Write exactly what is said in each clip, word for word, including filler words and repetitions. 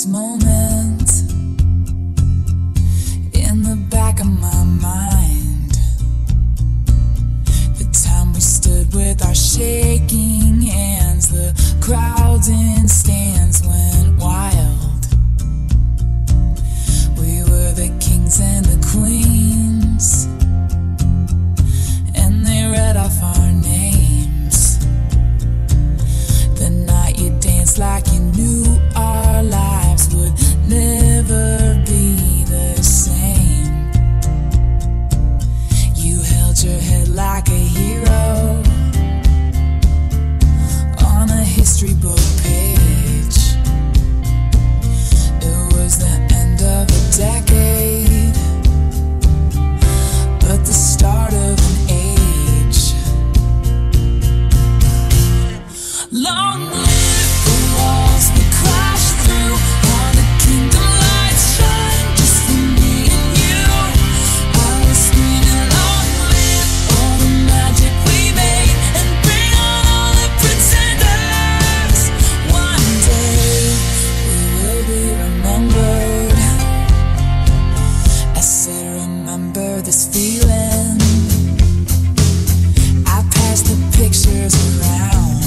this moment in the back of my mind. The time we stood with our shaking hands, the crowds in stands went wild. We were the kings and the queens, and they read off our names. The night you danced like you knew our lives would never be the same. You held your head like a hero on a history book page. It was the end of a decade, but the start of an age. Long live the walls we crashed through, all the kingdom lights shine just for me and you. I was screaming, long live all the magic we made, and bring on all the pretenders. One day we will be remembered. I said, remember this feeling. I passed the pictures around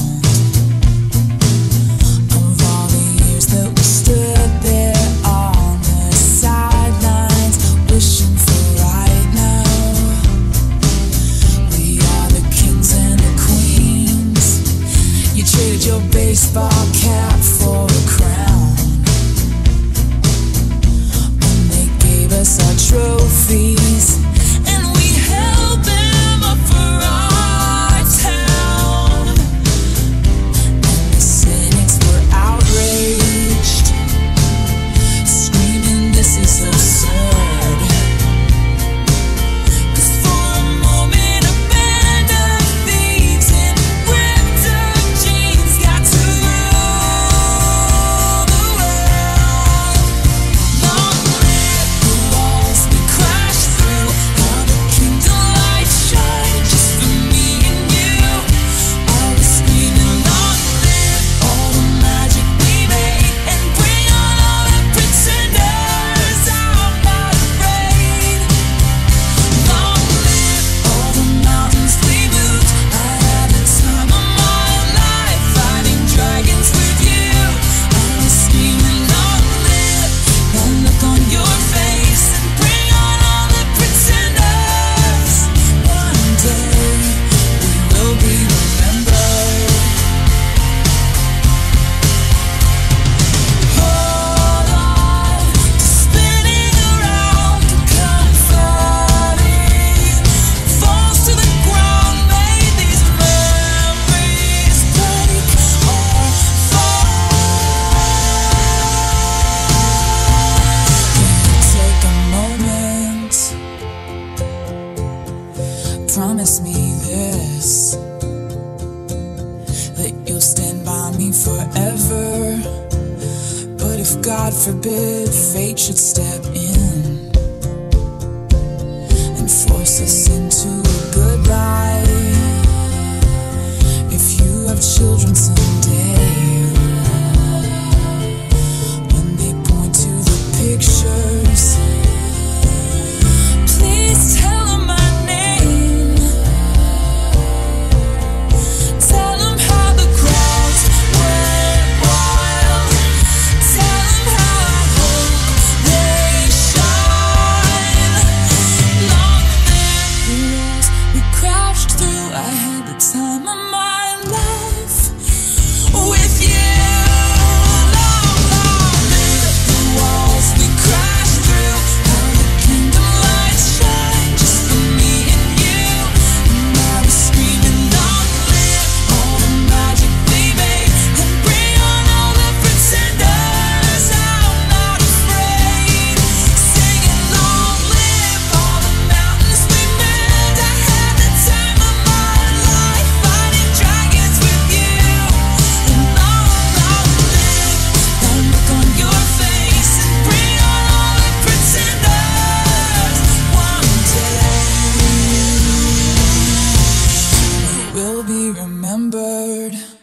of all the years that we stood there on the sidelines, wishing for right now. We are the kings and the queens. You traded your baseball cap for a crown, and they gave us our trophies, and we held them up for our town. And the cynics were outraged, screaming, this is absurd. 'Cause for a moment a band of thieves in ripped up jeans got to rule the world. Long live the walls we crashed through, all the kingdom lights shine just for me and you. I was screaming, long live all the magic we made, and bring on all the pretenders. I'm not afraid. Long live all the mountains we moved. I had the time of my life fighting dragons with you. I was screaming, long live the look on your face, and bring on all the pretenders. One day we will be remembered. Hold on to spinning around, confetti falls to the ground. May these memories break or fall. Take a moment, promise me this, that you'll stand by me forever. But if God forbid fate should step in and force us into a goodbye, if you have children someday, when they point to the pictures, please tell them my name. Tell them how the crowds went wild. Tell them how I hope they shine. Long live the walls we crashed through. I had the time of my life with you. Long, long live the walls we crashed through, how the kingdom lights shine just for me and you. And I was screaming, long live all the magic we made, and bring on all the pretenders. I'm not afraid. Singing, long live all the mountains we moved. I had the time of my life fighting dragons with you. And long, long live the look on your face, and bring on all the pretenders. One day we will be remembered.